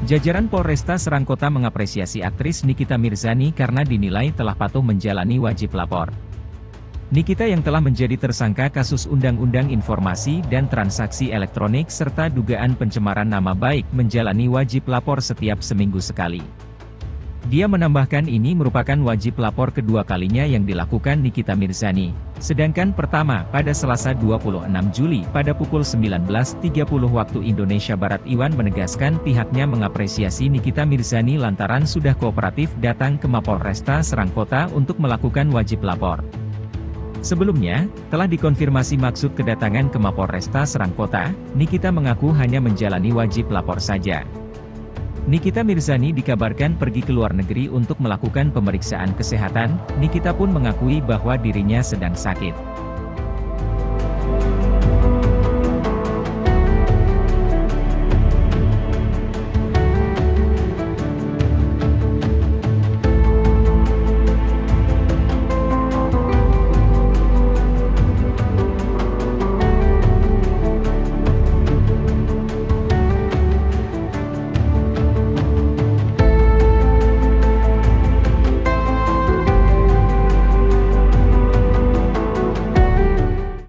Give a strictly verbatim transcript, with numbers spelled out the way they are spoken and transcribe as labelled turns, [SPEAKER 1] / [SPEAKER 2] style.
[SPEAKER 1] Jajaran Polresta Serang Kota mengapresiasi aktris Nikita Mirzani karena dinilai telah patuh menjalani wajib lapor. Nikita yang telah menjadi tersangka kasus Undang-Undang Informasi dan Transaksi Elektronik serta dugaan pencemaran nama baik menjalani wajib lapor setiap seminggu sekali. Dia menambahkan ini merupakan wajib lapor kedua kalinya yang dilakukan Nikita Mirzani. Sedangkan pertama, pada Selasa dua puluh enam Juli pada pukul sembilan belas tiga puluh waktu Indonesia Barat. Iwan menegaskan pihaknya mengapresiasi Nikita Mirzani lantaran sudah kooperatif datang ke Mapolresta Serang Kota untuk melakukan wajib lapor. Sebelumnya, telah dikonfirmasi maksud kedatangan ke Mapolresta Serang Kota, Nikita mengaku hanya menjalani wajib lapor saja. Nikita Mirzani dikabarkan pergi ke luar negeri untuk melakukan pemeriksaan kesehatan. Nikita pun mengakui bahwa dirinya sedang sakit.